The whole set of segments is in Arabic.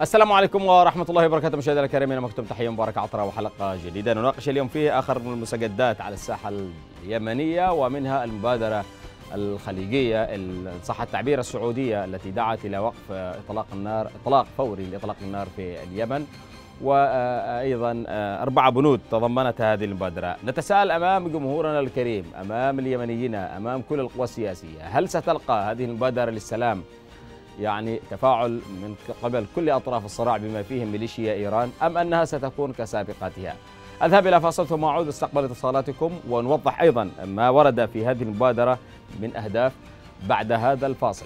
السلام عليكم ورحمة الله وبركاته. مشاهدينا الكريمين، مكتوم تحية مباركة عطرة وحلقة جديدة نناقش اليوم فيه آخر المستجدات على الساحة اليمنية، ومنها المبادرة الخليجية إن صح التعبير السعودية التي دعت إلى وقف إطلاق فوري لإطلاق النار في اليمن، وأيضا 4 بنود تضمنتها هذه المبادرة. نتساءل أمام جمهورنا الكريم، أمام اليمنيين، أمام كل القوى السياسية، هل ستلقى هذه المبادرة للسلام يعني تفاعل من قبل كل أطراف الصراع بما فيهم ميليشيا إيران، أم أنها ستكون كسابقاتها؟ أذهب إلى فاصل ثم أعود استقبل اتصالاتكم ونوضح أيضا ما ورد في هذه المبادرة من أهداف بعد هذا الفاصل.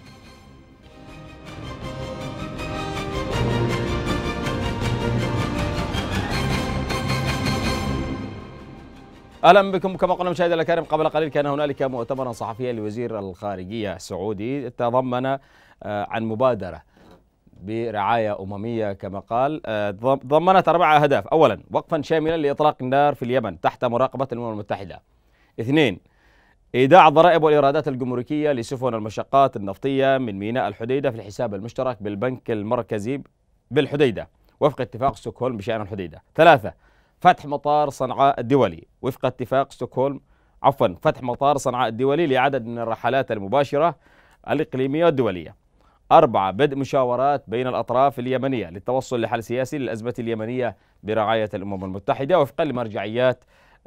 اهلا بكم. كما قلنا مشاهدينا الكرام، قبل قليل كان هنالك مؤتمرا صحفيا لوزير الخارجيه السعودي تضمن عن مبادره برعايه امميه كما قال، ضمنت 4 أهداف. اولا، وقفا شاملا لاطلاق النار في اليمن تحت مراقبه الامم المتحده. 2، ايداع الضرائب والايرادات الجمركيه لسفن المشقات النفطيه من ميناء الحديده في الحساب المشترك بالبنك المركزي بالحديده وفق اتفاق ستوكهولم بشان الحديده. 3، فتح مطار صنعاء الدولي وفق اتفاق ستوكهولم، فتح مطار صنعاء الدولي لعدد من الرحلات المباشرة الإقليمية والدولية. 4، بدء مشاورات بين الأطراف اليمنية للتوصل لحل سياسي للأزمة اليمنية برعاية الأمم المتحدة وفقا لمرجعيات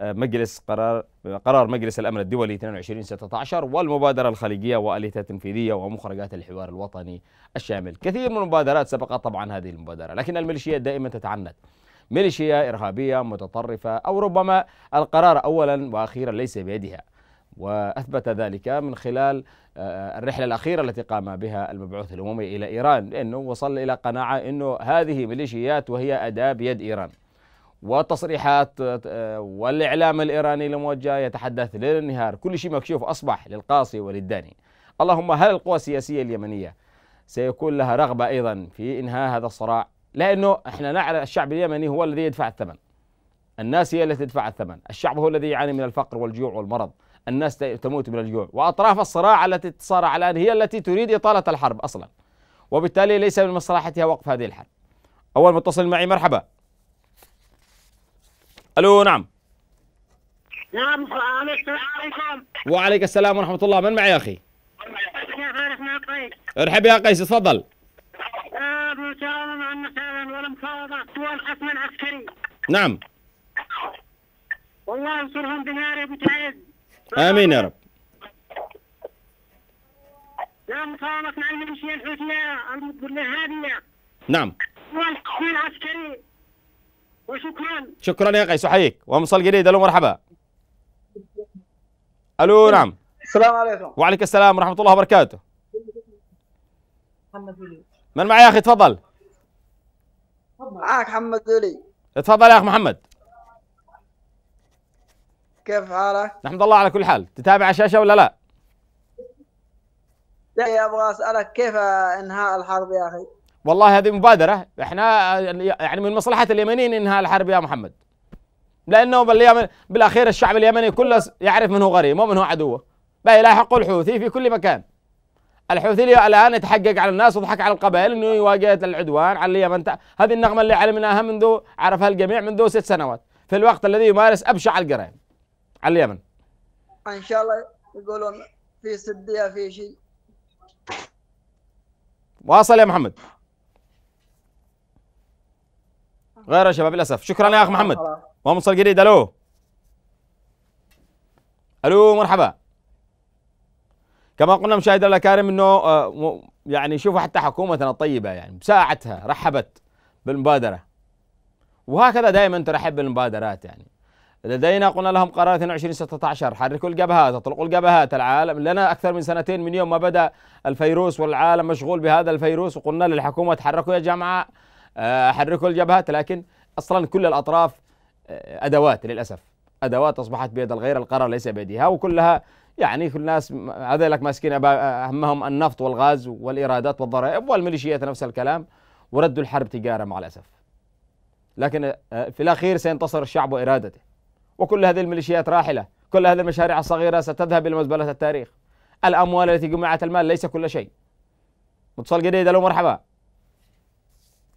قرار مجلس الأمن الدولي 22/16 والمبادرة الخليجية وآليتها التنفيذية ومخرجات الحوار الوطني الشامل. كثير من المبادرات سبقت طبعا هذه المبادرة، لكن الميليشيات دائما تتعنت، ميليشيا إرهابية متطرفة، أو ربما القرار أولا وأخيرا ليس بيدها، وأثبت ذلك من خلال الرحلة الأخيرة التي قام بها المبعوث الأممي إلى إيران، لأنه وصل إلى قناعة أنه هذه ميليشيات وهي أداة بيد إيران. والتصريحات والإعلام الإيراني الموجه يتحدث ليل نهار، كل شيء مكشوف أصبح للقاصي وللداني. اللهم هل القوى السياسية اليمنية سيكون لها رغبة أيضا في إنهاء هذا الصراع؟ لأنه احنا نعرف الشعب اليمني هو الذي يدفع الثمن، الناس هي التي تدفع الثمن، الشعب هو الذي يعاني من الفقر والجوع والمرض، الناس تموت من الجوع، وأطراف الصراع التي تتصارع الآن هي التي تريد إطالة الحرب أصلا، وبالتالي ليس من مصلحتها وقف هذه الحرب. أول متصل معي، مرحبا. ألو، نعم. نعم، السلام عليكم. وعليك السلام ورحمة الله. من معي يا أخي؟ يا فارس مع قيس. ارحب يا قيس، تفضل. مساومة مع المساومة والمفاوضة والحسم العسكري. نعم. والله ينصرهم بنار ابو تعز. آمين يا رب. لا مفاوضة مع الميليشيا الحوثية الإرهابية. نعم. والحسم العسكري. وشكرا. شكرا يا قيس، أحييك. ومصل جديد. ألو، مرحبا. ألو، نعم. السلام عليكم. وعليك السلام ورحمة الله وبركاته. محمد ولي. من معي يا أخي؟ تفضل. معاك محمد ولي. تفضل يا أخ محمد. كيف حالك؟ نحمد الله على كل حال. تتابع الشاشة ولا لا؟ ابغى اسالك كيف انهاء الحرب يا اخي؟ والله هذه مبادرة، احنا يعني من مصلحة اليمنيين انهاء الحرب يا محمد، لأنه بالأخير الشعب اليمني كله يعرف من هو غريم ومن هو عدوه. بقى يلاحق الحوثي في كل مكان. الحوثي الآن يتحقق على الناس ويضحك على القبائل انه يواجه العدوان على اليمن. هذه النغمة اللي علمناها منذ عرفها الجميع منذ 6 سنوات، في الوقت الذي يمارس أبشع الجرائم على اليمن. ان شاء الله يقولون في سدية في شيء. واصل يا محمد. غير يا شباب للأسف. شكرا يا أخ محمد. ومصل جديد. ألو، ألو، مرحبا. كما قلنا مشاهدينا الكرام انه يعني شوفوا حتى حكومتنا الطيبه يعني بساعتها رحبت بالمبادره، وهكذا دائما ترحب بالمبادرات. يعني لدينا قلنا لهم قرار 22/16، حركوا الجبهات، اطلقوا الجبهات. العالم لنا اكثر من 2 من يوم ما بدا الفيروس والعالم مشغول بهذا الفيروس، وقلنا للحكومه تحركوا يا جماعه، حركوا الجبهات. لكن اصلا كل الاطراف ادوات، للاسف ادوات اصبحت بيد الغير، القرار ليس بيدها، وكلها يعني كل الناس هذيلك ماسكين همهم النفط والغاز والايرادات والضرائب، والميليشيات نفس الكلام، وردوا الحرب تجاره مع الاسف. لكن في الاخير سينتصر الشعب وارادته، وكل هذه الميليشيات راحله، كل هذه المشاريع الصغيره ستذهب الى مزبله التاريخ. الاموال التي جمعت المال ليس كل شيء. متصل جديد. الو، مرحبا.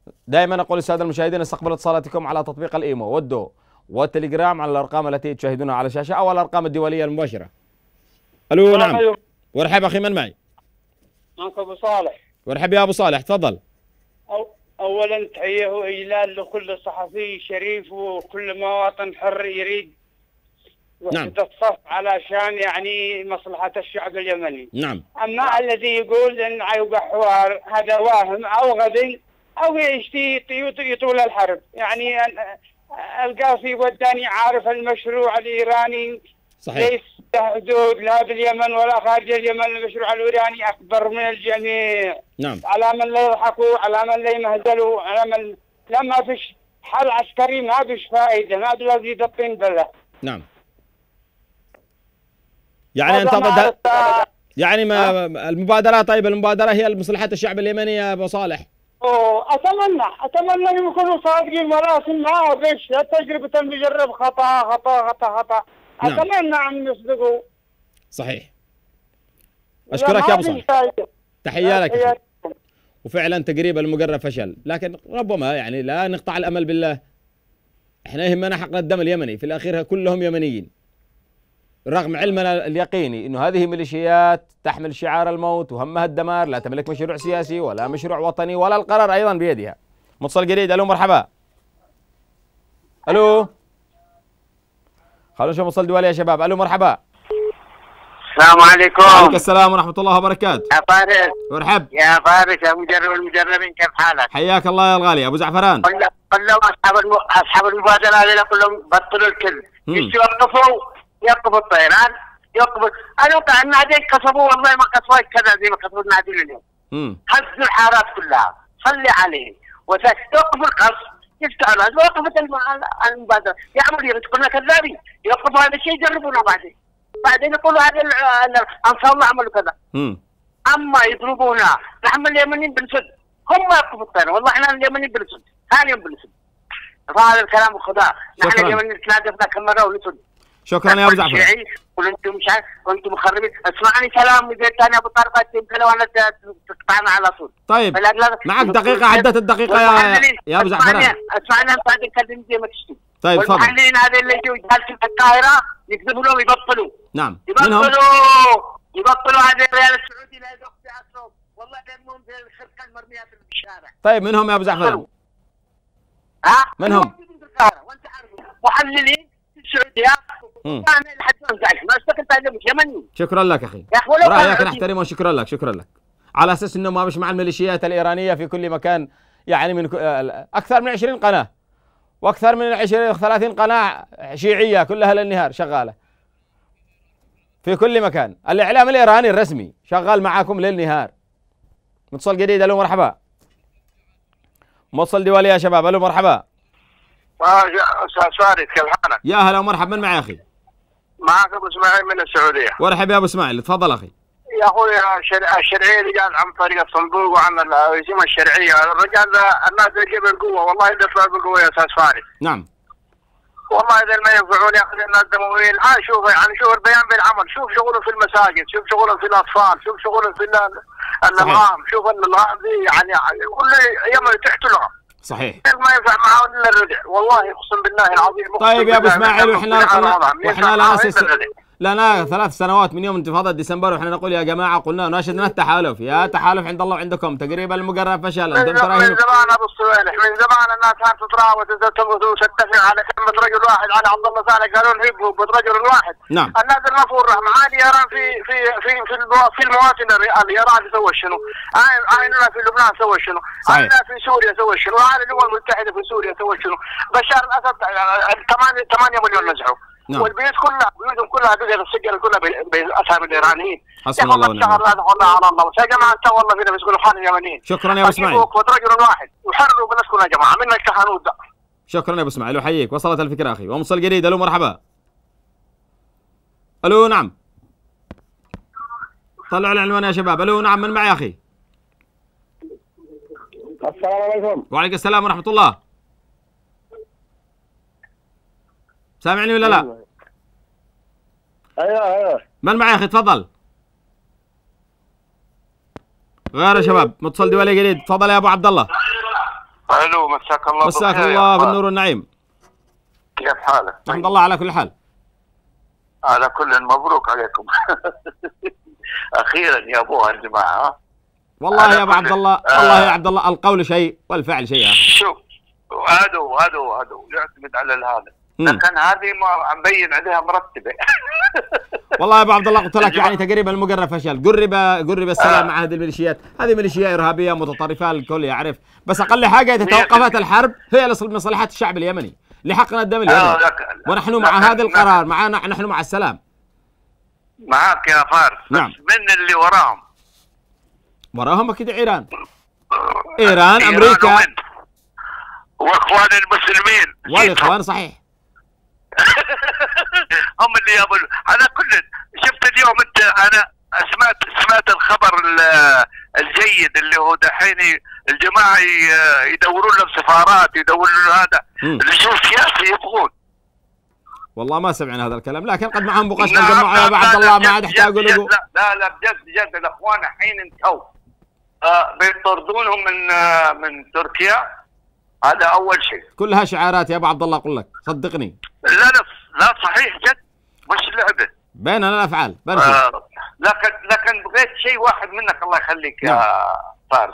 دائما اقول للساده المشاهدين استقبلوا اتصالاتكم على تطبيق الايمو والدو والتليجرام على الارقام التي تشاهدونها على الشاشه او الارقام الدوليه المباشره. الو نعم. مرحب اخي، من معي؟ معك ابو صالح. مرحب يا ابو صالح، تفضل. اولا تحيه واجلال لكل صحفي شريف وكل مواطن حر يريد وحدة الصف علشان يعني مصلحة الشعب اليمني. نعم. اما الذي يقول ان يوقع حوار هذا واهم او غبي او يشتي يطول الحرب، يعني القاصي وداني عارف المشروع الايراني صحيح. ليس حدود لا باليمن ولا خارج اليمن، المشروع الايراني اكبر من الجميع. نعم. على من لا يضحكوا، على من لا يمهزلوا، على من لما فيش حل عسكري ما فيش فائده، ما بيزيد الطين بله. نعم. يعني انت يعني ما المبادره، طيب المبادره هي لمصلحه الشعب اليمني يا ابو صالح. اتمنى يكونوا صادقين، ولكن ما فيش تجربه بيجرب خطا خطا خطا خطا. نعم. اتمنى ان يصدقوا. صحيح. اشكرك يا ابو صالح، تحيه لك. وفعلا تقريبا المقرب فشل، لكن ربما يعني لا نقطع الامل بالله. احنا يهمنا حقن الدم اليمني، في الاخير كلهم يمنيين، رغم علمنا اليقيني انه هذه ميليشيات تحمل شعار الموت وهمها الدمار، لا تملك مشروع سياسي ولا مشروع وطني ولا القرار ايضا بيدها. متصل جديد. الو مرحبا. الو، خلونا نشوف متصل دولي يا شباب. الو مرحبا. السلام عليكم. وعليكم السلام ورحمة الله وبركاته. يا فارس. مرحب. يا فارس يا مجرب المجربين، كيف حالك؟ حياك الله يا الغالي ابو زعفران. قل لهم اصحاب المبادرة هذول كلهم بطلوا الكذب، يوقفوا الطيران، يوقفوا. انا اتوقع ان هذين كسبوا، والله ما كسبوا كذا زي ما كسبوا النادي اليوم. هزوا الحارات كلها، صلي عليه ويوقفوا القصف، يفتحوا الناس ويوقفوا المبادرة. يعملوا كلنا كذابين، يوقفوا هذا الشيء يجربونه بعدين يقولوا هذا انصار الله عملوا كذا. اما يضربونا نحن اليمنيين بنسد، هم يوقفوا الطيران، والله احنا اليمنيين بنسد، ثاني يوم بنسد. فهذا الكلام خداه، نحن اليمنيين تنادفنا كم مره ونسد. شكرا يا ابو زعفر. وانتم مش عارف وانتم مخربين. اسمعني كلام زي الثاني ابو طارق، يمكن لو انا تقطعنا على طول. طيب معك دقيقة، عدت الدقيقة يا ابو زعفر. اسمعني انت بعدين كلمني زي ما تشتي. طيب تفضل. والمحللين هذول اللي يجوا جالسين في القاهرة يكذبوا لهم يبطلوا. نعم. يبطلوا هذه الريال السعودي لا يدق في عصرهم، والله دمهم زي الخرقة المرمية في الشارع. طيب منهم يا ابو زعفر؟ منهم؟ وانت عارف محللين في السعودية. شكرا لك اخي، رايك نحترمه. شكرا لك، شكرا لك. على اساس انه ما مش مع الميليشيات الايرانيه في كل مكان، يعني من اكثر من 20 قناه واكثر من 20 30 قناه شيعيه كلها للنهار شغاله في كل مكان. الاعلام الايراني الرسمي شغال معاكم ليل نهار. متصل جديد. الو مرحبا. متصل دولي يا شباب. الو مرحبا. استاذ فارس، كيف حالك؟ يا هلا ومرحبا. من معي اخي؟ معك ابو اسماعيل من السعوديه. مرحبا يا ابو اسماعيل، تفضل اخي. يا اخوي الشرعيه اللي جات عن طريق الصندوق وعن الهزيمه الشرعيه، الرجال الناس اللي جاب القوه، والله اللي طلع بالقوه يا استاذ فارس. نعم. والله اذا ما ينفعون يا اخي الناس دمويين. شوف يعني شوف البيان بالعمل، شوف شغله في المساجد، شوف شغله في الاطفال، شوف شغله في الانغام، شوف الانغام دي يعني كل يوم تحت لها. صحيح. ما ينفع معاهم الا الردع، والله اقسم بالله العظيم. طيب يا ابو اسماعيل، واحنا لنا 3 سنوات من يوم انتفاضة ديسمبر واحنا نقول يا جماعة، قلنا ناشدنا التحالف، يا تحالف عند الله وعندكم، تقريبا المقرب فشل. من زمان ابو الصويلح، من زمان الناس كانت تتراوت وتتفق على كلمة رجل واحد، على عبد الله صالح قالوا نهبوا برجل واحد. نعم. الناس المفروض رحمة عادي. ايران في المواطن ايران سوى شنو؟ عيننا في لبنان سوى شنو؟ عيننا في سوريا سوى شنو؟ هذه الامم المتحدة في سوريا سوى شنو؟ بشار الاسد 8 مليون نزحوا. نعم. والبيوت كلها بيوتهم كلها بقت السجل كلها باسامي الايرانيين. حسبنا الله ونعم الوكيل. والله على الله يا جماعه، انت والله فينا بتقولوا خان اليمنيين. شكرا يا ابو اسماعيل. رجل واحد وحرروا بنفسكم يا جماعه من الكهنوت ده. شكرا يا ابو اسماعيل وحييك، وصلت الفكره اخي. ومصل جديد. الو مرحبا. الو نعم. طلعوا العنوان يا شباب. الو نعم. من معي اخي؟ السلام عليكم. وعليكم السلام ورحمه الله. سامعني ولا لا؟ ايوه. من معي اخي؟ تفضل. غير يا شباب. متصل دولي جديد. تفضل يا ابو عبد الله. الو، مساك الله مساك بالخير الله يا بالنور والنعيم. كيف حالك؟ الحمد لله على كل حال. على كل مبروك عليكم. اخيرا يا ابوها الجماعه. والله يا ابو عبد الله، والله يا آه. عبد الله، القول شيء والفعل شيء اخر. شوف، هذا يعتمد على هذا، لكن هذه ما مبين عليها مرتبه. والله يا ابو عبد الله قلت لك يعني تقريبا المقرب فشل، قرب السلام مع هذه الميليشيات، هذه ميليشيات ارهابيه متطرفه الكل يعرف، بس اقل حاجه اذا توقفت الحرب هي لمصلحه الشعب اليمني، لحقنا الدم اليمني، ونحن مع هذا القرار، نحن مع السلام. معك يا فارس. نعم. من اللي وراهم اكيد ايران امريكا واخوان المسلمين والاخوان صحيح. هم اللي يابوا على كل. شفت اليوم انت، انا سمعت الخبر الجيد اللي هو دحين الجماعه يدورون لهم سفارات، يدورون هذا لجوء سياسي يبغون. والله ما سمعنا هذا الكلام، لكن قد معهم بقاش الجماعه يا عبد الله، ما عاد يحتاجوا له. لا بجد الاخوان الحين انتهوا، بيطردونهم من تركيا. هذا اول شيء. كلها شعارات يا ابو عبد الله، اقول لك صدقني. لا صحيح جد، مش لعبه، بيننا الافعال. لكن بغيت شيء واحد منك الله يخليك يا فارس.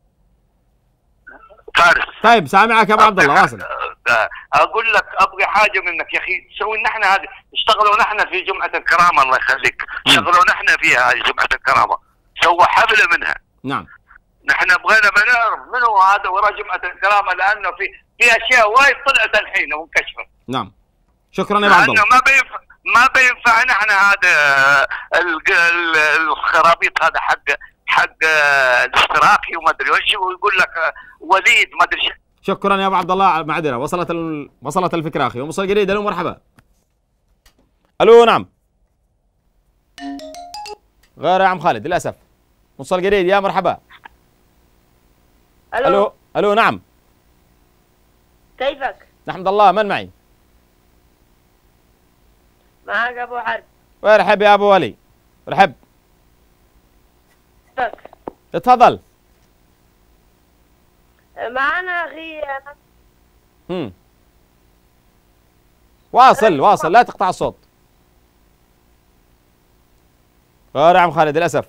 طيب سامعك يا ابو عبد الله، واصل. اقول لك ابغي حاجه منك يا اخي، تسوي نحن هذه، اشتغلوا نحن في جمعه الكرامه الله يخليك، اشتغلوا نحن فيها هذه جمعه الكرامه، سووا حفله منها. نعم. نحن بغينا بنعرف منو هذا وراء جمعه الكرامه، لانه في اشياء وايد طلعت الحين وانكشفت. نعم. شكرا يا ابو عبد الله. ما بينفع نحن هذا الخرابيط هذا حق الاشتراكي وما ادري وش، ويقول لك وليد ما ادري. شكرا يا ابو عبد الله، معذره وصلت الفكره اخي. ومصل جديد. الو مرحبا. الو نعم. غير يا عم خالد للاسف. مصل جديد يا مرحبا. الو نعم. كيفك؟ نحمد الله. من معي؟ معك ابو حرب. وارحب يا ابو ولي. ارحب. كيفك؟ اتفضل. معنا اخي انا. واصل لا تقطع الصوت. غير يا عم خالد للاسف.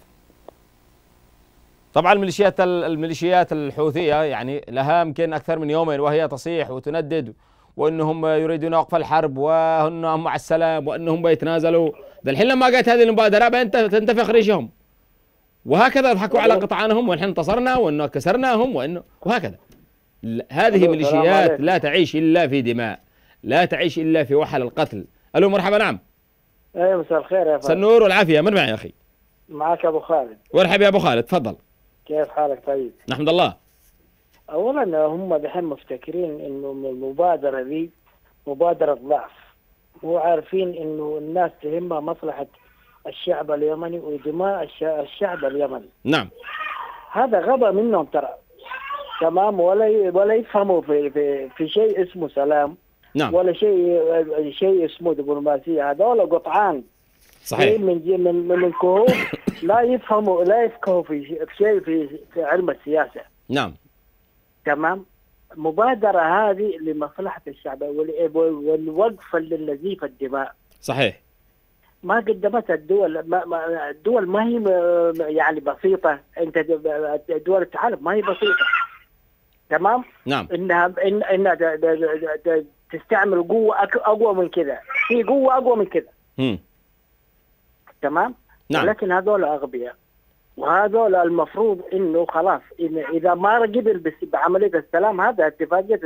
طبعا الميليشيات الحوثيه يعني لها يمكن اكثر من يومين وهي تصيح وتندد، وانهم يريدون وقف الحرب وانهم مع السلام وانهم بيتنازلوا. الحين لما جت هذه المبادره تنتفخ ريشهم، وهكذا يضحكوا على قطعانهم، ونحن انتصرنا وانه كسرناهم وهكذا. هذه ميليشيات لا تعيش الا في دماء، لا تعيش الا في وحل القتل. الو مرحبا. نعم. ايوه مساء الخير يا فندم. سنور والعافيه. من معي يا اخي؟ معك ابو خالد. وارحب يا ابو خالد، تفضل. كيف حالك؟ طيب نحمد الله. اولا هم دحين مفتكرين انه المبادره دي مبادره ضعف، مو عارفين انه الناس تهمها مصلحه الشعب اليمني ودماء الشعب اليمني. نعم. هذا غباء منهم ترى، تمام، ولا يفهموا في شيء اسمه سلام. نعم. ولا شيء اسمه دبلوماسيه. هذول قطعان صحيح من كهوف لا يفقهوا في شيء في علم السياسه. نعم. تمام. المبادره هذه لمصلحه الشعب والوقف لنزيف الدماء. صحيح. ما قدمتها الدول ما هي يعني بسيطه. انت دول التحالف ما هي بسيطه. تمام. نعم. انها تستعمل قوه اقوى من كذا، في قوه اقوى من كذا. تمام. نعم. لكن هذول اغبياء، وهذول المفروض انه خلاص اذا ما قبل بعمليه السلام، هذا اتفاقيه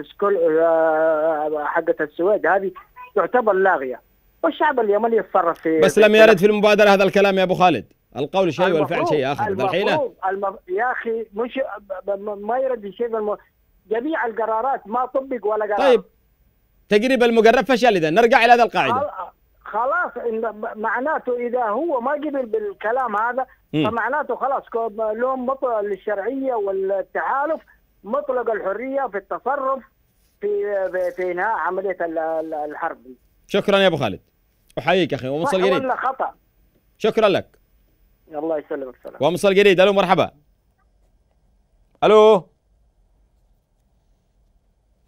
حقت السويد هذه تعتبر لاغيه، والشعب اليمني يتصرف في. بس لم يرد في المبادره هذا الكلام يا ابو خالد، القول شيء والفعل شيء اخر. الحين يا اخي مش ما يرد شيء جميع القرارات ما طبق ولا قرار. طيب تقريبا المقرب فشل. اذا نرجع الى هذه القاعده خلاص، معناته اذا هو ما قبل بالكلام هذا فمعناته خلاص لهم مطلق للشرعيه والتحالف مطلق الحريه في التصرف في انهاء عمليه الحرب. شكرا يا ابو خالد، احييك اخي. ومصل جديد. ولا خطا. شكرا لك. الله يسلمك. السلام. ومصل جديد. الو مرحبا. الو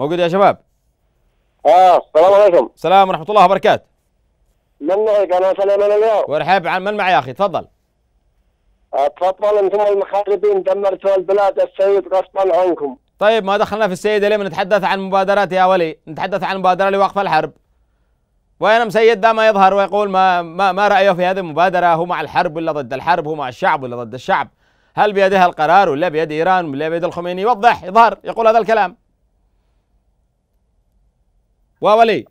موجود يا شباب؟ السلام عليكم. السلام ورحمة الله وبركاته. من معك؟ أنا سليمان اليوم. ورحب عن من معي يا أخي؟ تفضل. تفضل أنتم المخربين، دمرتوا البلاد، السيد غصبا عنكم. طيب ما دخلنا في السيد ليه؟ نتحدث عن مبادرات يا ولي، نتحدث عن مبادرة لوقف الحرب. وين مسيد ده ما يظهر ويقول ما رأيه في هذه المبادرة؟ هو مع الحرب ولا ضد الحرب؟ هو مع الشعب ولا ضد الشعب؟ هل بيده القرار ولا بيد إيران ولا بيد الخميني؟ يوضح، يظهر، يقول هذا الكلام. وولي.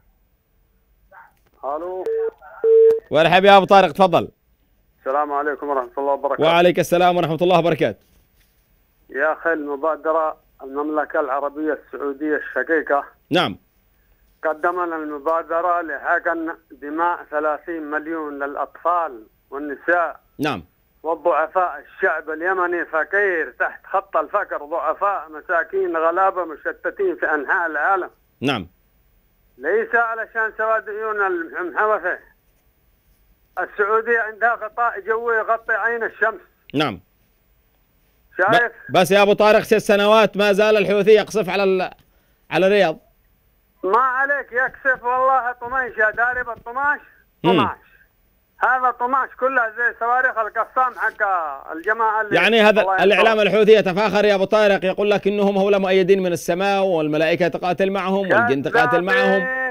الو. ورحب يا ابو طارق، تفضل. السلام عليكم ورحمه الله وبركاته. وعليك السلام ورحمه الله وبركاته. يا اخي المبادره المملكه العربيه السعوديه الشقيقه نعم قدمنا المبادره لحقن دماء 30 مليون للاطفال والنساء نعم والضعفاء. الشعب اليمني فقير تحت خط الفقر، ضعفاء مساكين غلابه مشتتين في انحاء العالم. نعم. ليس علشان سواد عيون المحوثه. السعوديه عندها غطاء جوي يغطي عين الشمس. نعم. شايف؟ بس يا ابو طارق 6 سنوات ما زال الحوثي يقصف على الرياض. ما عليك يكسف والله. طميش يا داري بالطماش. طماش هذا طماش كلها زي صواريخ القسام حق الجماعه اللي يعني هذا الاعلام الحوثي يتفاخر يا ابو طارق، يقول لك انهم هؤلاء مؤيدين من السماء والملائكه تقاتل معهم والجن تقاتل معهم.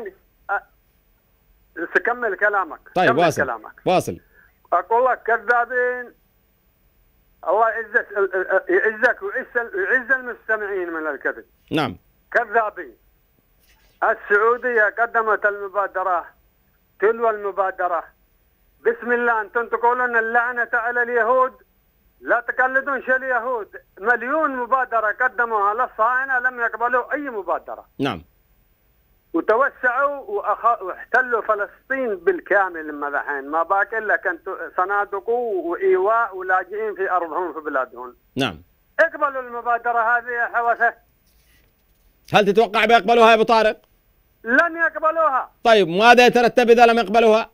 كمل كلامك. طيب كمل واصل كلامك. واصل. اقول لك كذابين. الله يعزك ويعز المستمعين من الكذب. نعم. كذابين. السعوديه قدمت المبادره تلو المبادره. بسم الله انتم تقولون اللعنه على اليهود، لا تقلدون شيء اليهود. مليون مبادره قدموها للصهاينه لم يقبلوا اي مبادره. نعم. وتوسعوا واحتلوا فلسطين بالكامل. ما دحين ما باقي الا كنت صنادق وايواء ولاجئين في ارضهم في بلادهم. نعم. اقبلوا المبادره هذه يا حوثه. هل تتوقع بيقبلوها يا ابو طارق؟ لن يقبلوها. طيب ماذا يترتب اذا لم يقبلوها؟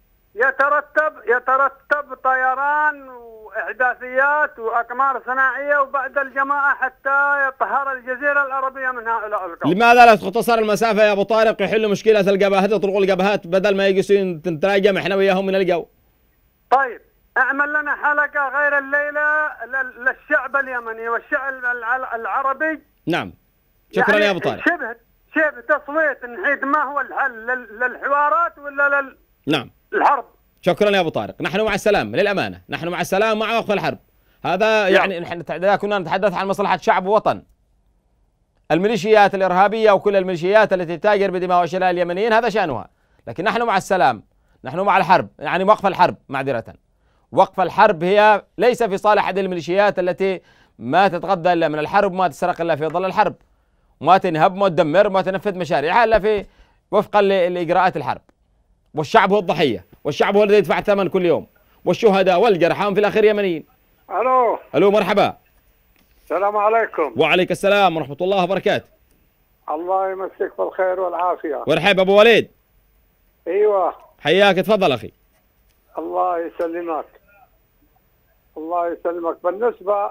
يترتب طيران واحداثيات واقمار صناعيه وبعد الجماعه حتى يطهر الجزيره العربيه من هؤلاء القوم. لماذا لا تختصر المسافه يا ابو طارق يحلوا مشكله الجبهات، يطلقوا الجبهات بدل ما يجلسون نتراجم احنا وياهم من الجو؟ طيب اعمل لنا حلقه غير الليله للشعب اليمني والشعب العربي. نعم. شكرا يعني يا ابو طارق. شبه تصويت نحيد ما هو الحل للحوارات ولا نعم الحرب. شكرا يا ابو طارق. نحن مع السلام للامانه، نحن مع السلام مع وقف الحرب. هذا يعني نحن كنا نتحدث عن مصلحه شعب ووطن. الميليشيات الارهابيه وكل الميليشيات التي تتاجر بدماء وشلاء اليمنيين هذا شانها، لكن نحن مع السلام، نحن مع الحرب، يعني وقف الحرب معذره. وقف الحرب هي ليس في صالح هذه الميليشيات التي ما تتغذى الا من الحرب وما تسرق الا في ظل الحرب، وما تنهب وما تدمر وما تنفذ مشاريعها الا في وفقا لاجراءات الحرب. والشعب هو الضحيه، والشعب هو الذي يدفع الثمن كل يوم، والشهداء والجرحى في الاخير يمنيين. الو مرحبا. السلام عليكم. وعليك السلام ورحمه الله وبركاته. الله يمسك بالخير والعافيه. مرحبا ابو وليد. ايوه حياك، تفضل اخي. الله يسلمك. الله يسلمك. بالنسبه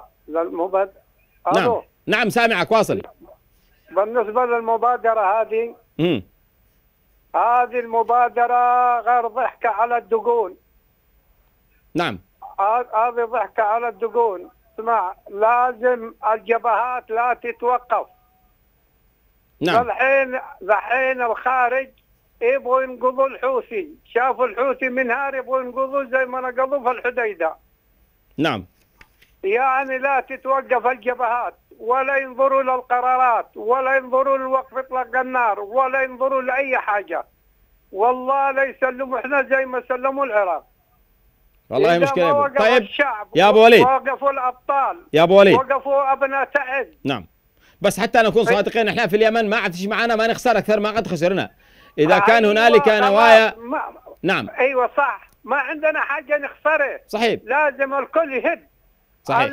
نعم سامعك، واصل. بالنسبه للمبادره هذه هذه المبادرة غير ضحكة على الدقون. نعم. هذه ضحكة على الدقون. اسمع، لازم الجبهات لا تتوقف. نعم. الحين الخارج يبغوا ينقضوا الحوثي، شافوا الحوثي منهار يبغوا ينقضوا زي ما نقضوا في الحديدة. نعم. يعني لا تتوقف الجبهات ولا ينظروا للقرارات ولا ينظروا لوقف اطلاق النار ولا ينظروا لاي حاجه. والله لا يسلموا احنا زي ما سلموا العراق. والله مشكله. طيب يا ابو وليد، وقفوا الابطال يا ابو وليد، وقفوا ابناء تعز. نعم. بس حتى نكون صادقين، احنا في اليمن ما عاد معنا ما نخسر اكثر ما قد خسرنا. اذا كان هنالك نوايا. نعم. ايوه صح، ما عندنا حاجه نخسره. صحيح. لازم الكل يهد. صحيح.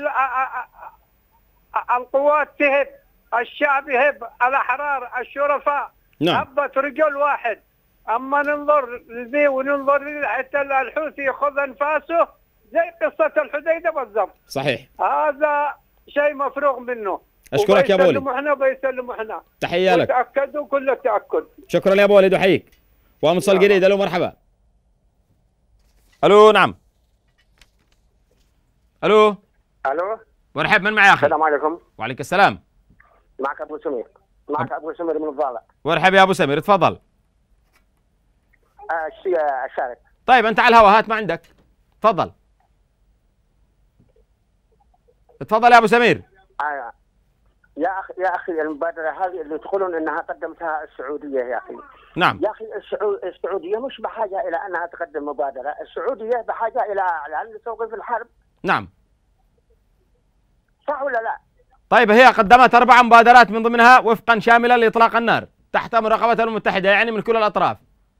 القوات تهب، الشعب يهب، الاحرار الشرفاء. نعم. هبت رجل واحد. اما ننظر لذي وننظر حتى الحوثي ياخذ انفاسه زي قصه الحديده بالضبط. صحيح. هذا شيء مفروغ منه. اشكرك يا ابو وليد. وبيسلموا احنا وبيسلموا احنا. تحيه لك. تاكدوا كل التاكد. شكرا يا ابو وليد وحيك. ومتصل جديد. الو مرحبا. الو نعم. الو. الو. مرحبا، من معي يا اخي؟ السلام عليكم. وعليكم السلام. معك ابو سمير. معك ابو سمير من الضالع. مرحبا يا ابو سمير، تفضل. اشارك. طيب انت على الهواء، هات ما عندك. تفضل. تفضل يا ابو سمير. يا اخي المبادره هذه اللي تقولون انها قدمتها السعوديه يا اخي. نعم. يا اخي السعوديه مش بحاجه الى انها تقدم مبادره، السعوديه بحاجه الى اعلان لتوقيف الحرب. نعم. صح ولا لا؟ طيب هي قدمت 4 مبادرات من ضمنها وفقا شاملا لاطلاق النار تحت مراقبه الامم المتحده، يعني من كل الاطراف.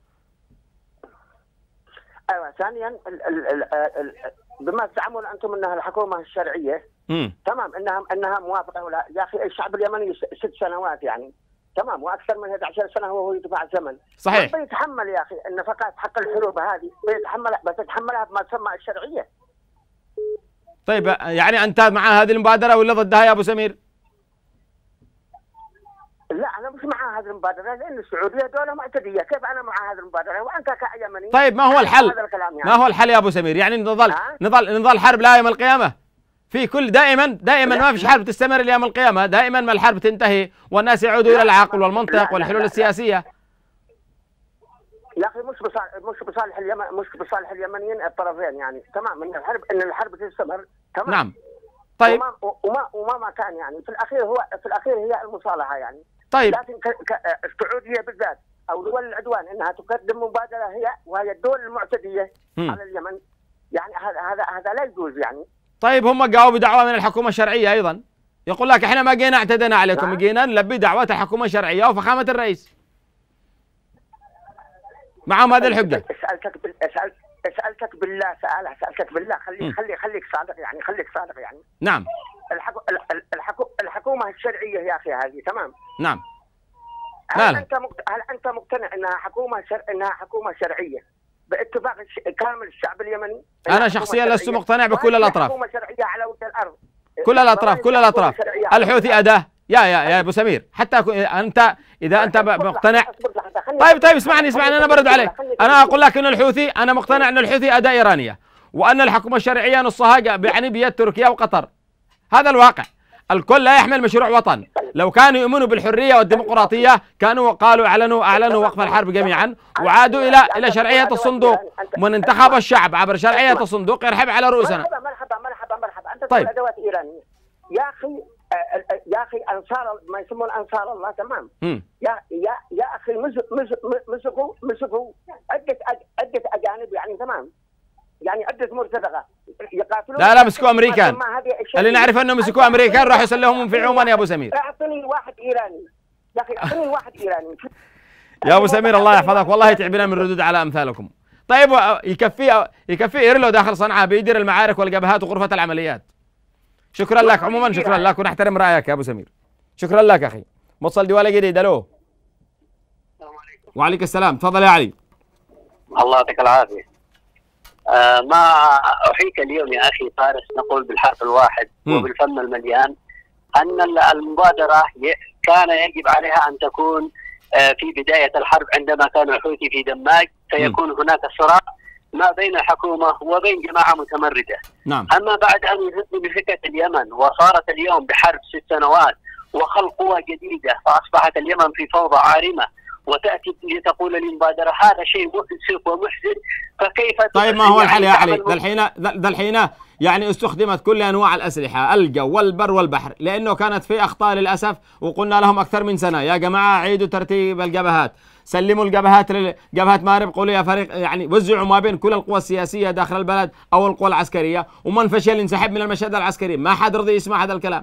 ايوه. ثانيا بما تزعمون انتم انها الحكومه الشرعيه تمام، انها موافقه ولا يا اخي الشعب اليمني 6 سنوات يعني تمام، واكثر من 11 سنه وهو يدفع الثمن. صحيح. بيتحمل يا اخي النفقات حق الحروب هذه، بتتحملها بما تسمى الشرعيه. طيب يعني انت مع هذه المبادره ولا ضدها يا ابو سمير؟ لا انا مش مع هذه المبادره، لان السعوديه دوله معتديه، كيف انا مع هذه المبادره وانت كيمني؟ طيب ما هو الحل؟ يعني. ما هو الحل يا ابو سمير؟ يعني نظل حرب لا يوم القيامه؟ في كل دائما ما فيش حرب تستمر الى يوم القيامه، دائما ما الحرب تنتهي والناس يعودوا الى العقل والمنطق والحلول السياسيه. يا اخي مش بصالح اليمنيين الطرفين يعني تمام، ان الحرب تستمر تمام. نعم. طيب وما كان يعني في الاخير هي المصالحه يعني. طيب لكن السعوديه بالذات او دول العدوان انها تقدم مبادره وهي الدول المعتديه على اليمن، يعني هذا لا يجوز يعني. طيب هم قاموا بدعوه من الحكومه الشرعيه ايضا، يقول لك احنا ما جينا اعتدينا عليكم، جينا نلبي دعوات الحكومه الشرعيه وفخامه الرئيس. معهم هذه الحجه. سألتك بالله خليك صادق يعني. نعم. الحكومة الشرعية يا أخي هذه تمام. نعم. هل أنت مقتنع أنها حكومة شرعية باتفاق كامل الشعب اليمني؟ أنا شخصيا لست مقتنع بكل الأطراف. حكومة شرعية على وجه الأرض. كل الأطراف. الحوثي أداة. يا أبو سمير، حتى أنت إذا أنت مقتنع. طيب اسمعني أنا برد عليك. أنا أقول لك أن أنا مقتنع أن الحوثي أداة إيرانية، وأن الحكومة الشرعية نصها يعني بيد تركيا وقطر. هذا الواقع. الكل لا يحمل مشروع وطن. لو كانوا يؤمنوا بالحرية والديمقراطية كانوا قالوا أعلنوا وقف الحرب جميعا وعادوا إلى شرعية الصندوق، من انتخب الشعب عبر شرعية الصندوق يرحب على رؤوسنا. مرحبا. أنت طيب. أدوات إيرانية يا أخي أنصار ما يسمون أنصار الله تمام. يا أخي مسكوا عدة أجانب يعني تمام، يعني عدة مرتزقة يقاتلون. لا مسكوا أمريكان، اللي نعرف أنهم مسكوا أمريكان راحوا يسلمهم في عمان يا أبو سمير. أعطني واحد إيراني يا أخي، أعطني واحد إيراني. يا أبو سمير الله يحفظك، والله تعبنا من الردود على أمثالكم. طيب يكفي إيرلو داخل صنعاء بيدير المعارك والجبهات وغرفة العمليات. شكرا لك عموما، شكرا لك ونحترم رأيك يا أبو سمير. شكرا لك أخي. متصل ديوالي جديد. ألو. السلام عليكم. وعليك السلام، تفضل يا علي. الله يعطيك العافية. ما أحيك اليوم يا أخي فارس نقول بالحرف الواحد وبالفم المليان أن المبادرة كان يجب عليها أن تكون في بداية الحرب عندما كان الحوثي في دماج، فيكون هناك صراع ما بين الحكومة وبين جماعة متمردة. نعم. أما بعد أن يهزوا بفكرة اليمن وصارت اليوم بحرب 6 سنوات وخلق قوى جديدة فأصبحت اليمن في فوضى عارمة، وتأتي لتقول المبادرة، هذا شيء مؤسف ومحزن. فكيف طيب ما هو الحل يا علي؟ ذا الحين يعني استخدمت كل أنواع الأسلحة، الجو والبر والبحر، لأنه كانت في أخطاء للأسف، وقلنا لهم أكثر من سنة يا جماعة عيدوا ترتيب الجبهات، سلموا الجبهات لجبهة مارب، قولوا يا فريق يعني وزعوا ما بين كل القوى السياسية داخل البلد أو القوى العسكرية، ومن فشل ينسحب من المشهد العسكري. ما حد رضي يسمع هذا الكلام.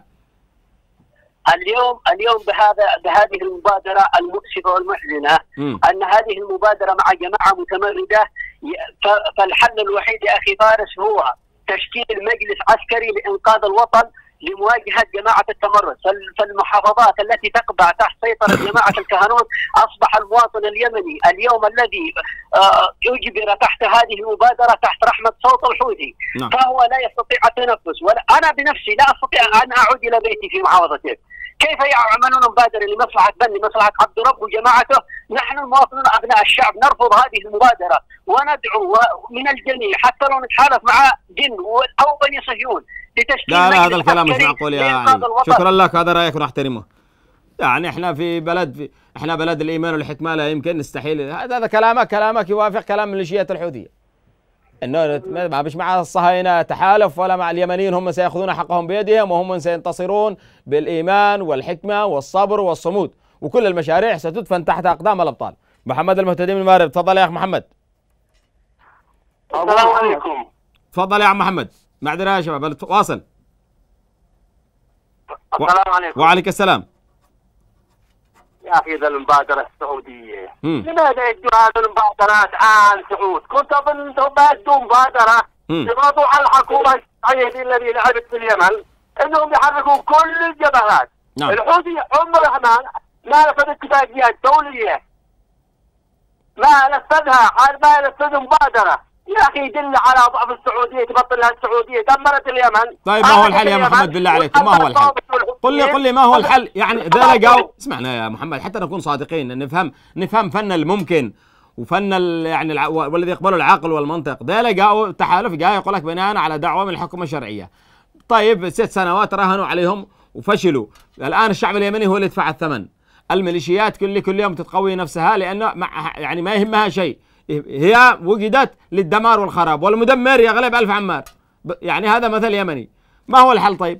اليوم بهذه المبادرة المؤسفة والمحزنة أن هذه المبادرة مع جماعة متمردة، فالحل الوحيد يا أخي فارس هو تشكيل مجلس عسكري لإنقاذ الوطن لمواجهة جماعة التمرد. فالمحافظات التي تقع تحت سيطرة جماعة الكهنوت أصبح المواطن اليمني اليوم الذي أجبر تحت هذه المبادرة تحت رحمة صوت الحوثي، فهو لا يستطيع التنفس. أنا بنفسي لا أستطيع أن أعود إلى بيتي في محافظة تيف، كيف يعملون مبادرة لمصلحة لمصلحة عبد رب وجماعته؟ نحن المواطنون أبناء الشعب نرفض هذه المبادرة وندعو من الجميع حتى لو نتحالف مع جن أو بني صهيون لتشكيل لا مجلس هذا الكلام مش عسكري معقول يا لإنقاذ علي. الوطن. شكرا لك، هذا رايك ونحترمه. يعني احنا في بلد احنا بلد الايمان والحكمه، لا يمكن نستحيل. هذا كلامك يوافق كلام ميليشيات الحوثيه، انه مش مع الصهاينه تحالف ولا مع اليمنيين، هم سياخذون حقهم بيدهم وهم سينتصرون بالايمان والحكمه والصبر والصمود، وكل المشاريع ستدفن تحت اقدام الابطال. محمد المهتدي من المغرب، تفضل يا اخ محمد. السلام عليكم. تفضل يا عم محمد. معذره يا شباب، واصل. السلام عليكم. وعليك السلام. يا اخي ذا المبادره السعوديه لماذا يدوا هذه المبادرات عن سعود؟ كنت اظن انهم بدوا مبادره يضغطوا على الحكومه الشيعيه الذي لعبت في اليمن انهم يحركوا كل الجبهات. نعم. الحوثي عمره ما نفذ اتفاقيات دوليه، ما نفذها، ما نفذ مبادره. يا اخي يدل على ضعف السعوديه، تبطلها السعوديه، دمرت اليمن. طيب ما هو الحل يا محمد بالله عليك؟ ما هو الحل؟ قل لي ما هو الحل؟ يعني ذا لقوا، اسمعنا يا محمد حتى نكون صادقين، نفهم فن الممكن وفن يعني والذي يقبله العقل والمنطق. ذا لقوا تحالف جاي يقول لك بناء على دعوه من الحكومه الشرعيه. طيب 6 سنوات راهنوا عليهم وفشلوا، الان الشعب اليمني هو اللي يدفع الثمن. الميليشيات كل يوم تتقوي نفسها لانه يعني ما يهمها شيء، هي وجدت للدمار والخراب، والمدمر يغلب 1000 عمار. يعني هذا مثل يمني. ما هو الحل طيب؟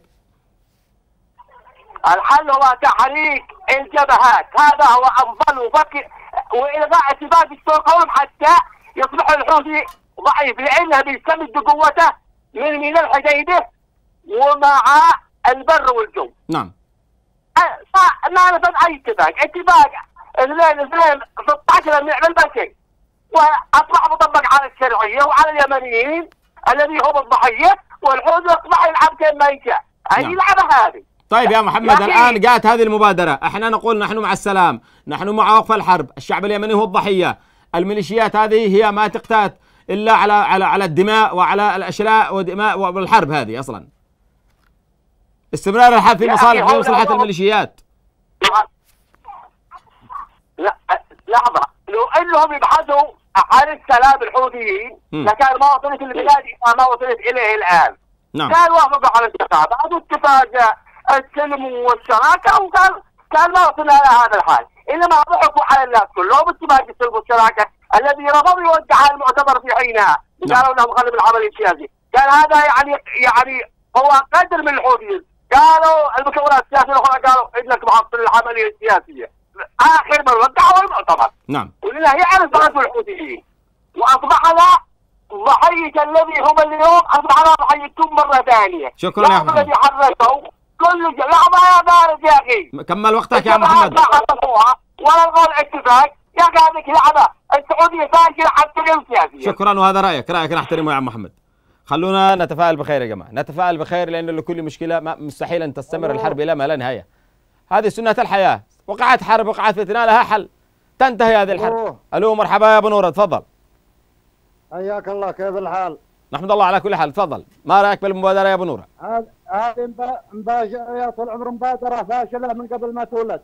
الحل هو تحريك الجبهات، هذا هو افضل والغاء اتفاق ستوكهولم حتى يصبح الحوثي ضعيف، لانه بيستمد قوته من ميناء الحديده ومع البر والجو. نعم. ما نفذ اي اتفاق 2/16 لم يعمل بشيء، واصبح مطبق على الشرعيه وعلى اليمنيين الذي هم الضحيه، والحوثي اصبح يلعب كما يشاء. اي لعبه هذه. طيب يا محمد الان جاءت هذه المبادره، احنا نقول نحن مع السلام، نحن مع وقف الحرب، الشعب اليمني هو الضحيه، الميليشيات هذه هي ما تقتات الا على الدماء وعلى الاشلاء ودماء والحرب هذه اصلا. استمرار الحرب في مصلحه الميليشيات. لا لحظه، لو انهم يبحثوا عن السلام الحوثيين لكان ما وصلت البلاد ما وصلت اليه الان. نعم. كان وافقوا على الاتفاق، بعد اتفاق السلم والشراكه، كان ما وصلنا الى هذا الحال، انما ضحكوا على الناس كلهم اتفاق السلم والشراكه الذي رفضوا يوقع المعتبر في حينها، قالوا انه مخالف العمل السياسي، كان هذا يعني هو قدر من الحوثيين، قالوا المكونات السياسيه الاخرى قالوا انك معطل العمليه السياسيه، اخر من وقعوا المؤتمر. نعم. ولله يعرف رجل الحوثيين، واصبحنا ضحيه الذي هم اليوم، اصبحنا ضحيتهم مره ثانيه. شكرا يا محمد. الذي حركوا كل لحظه يا بارد يا اخي. كمل وقتك يا محمد. ما حركوها ولا الغوا الاتفاق، يا اخي هذيك لعبه السعوديه فاشله حتى غير سياسيه. شكرا، وهذا رايك نحترمه يا عم محمد. خلونا نتفائل بخير يا جماعه، نتفائل بخير، لانه لكل مشكله مستحيل ان تستمر الحرب الى ما لا نهايه. هذه سنه الحياه، وقعت حرب وقعت فتنه لها حل، تنتهي هذه الحرب. الو مرحبا يا ابو نور، تفضل. حياك الله، كيف الحال؟ نحمد الله على كل حال، تفضل. ما رايك بالمبادره يا ابو نور؟ هذه يا طول العمر مبادره فاشله من قبل ما تولد.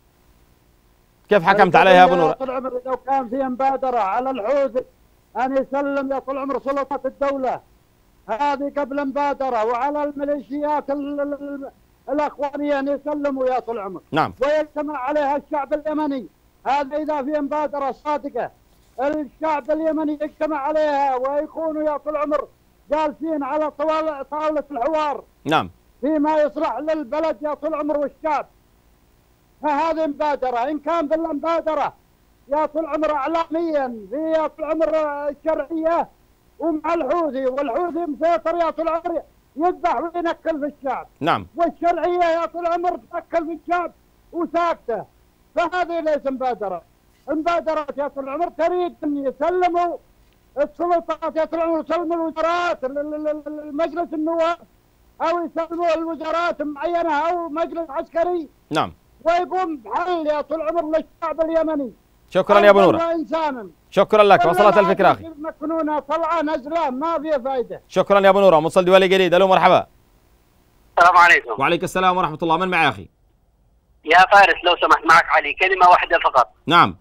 كيف حكمت عليها يا ابو نور؟ يا طول العمر لو كان في مبادره على الحوثي ان يسلم يا طول العمر سلطات الدوله، هذه قبل مبادره، وعلى الميليشيات الاخوانيه ان يسلموا يا طول العمر. نعم. ويجتمع عليها الشعب اليمني، هذا اذا في مبادره صادقه الشعب اليمني يجتمع عليها ويكونوا يا طول العمر جالسين على طاوله الحوار. نعم. فيما يصلح للبلد يا طول العمر والشعب. فهذه مبادره، ان كان بالمبادره يا طول العمر اعلاميا في يا طول العمر الشرعيه ومع الحوثي، والحوثي مسيطر يا طول العمر يذبح وينكل في الشعب. نعم. والشرعيه يا طول العمر تنكل في الشعب وساكته، فهذه ليس مبادره. المبادرات يا طول العمر تريد ان يسلموا السلطات يا طول العمر، يسلموا الوزارات لمجلس النواب، او يسلموا الوزارات معينه او مجلس عسكري. نعم. ويقوم بحل يا طول العمر للشعب اليمني. شكرا يا ابو نور. شكرا لك، وصلت الفكره اخي. يمكنونا طلعه نزله ما فيها فائده. شكرا يا ابو نور، متصل دولي جديد. الو مرحبا. السلام عليكم. وعليك السلام ورحمه الله، من معي اخي؟ يا فارس لو سمحت، معك علي، كلمة واحدة فقط. نعم.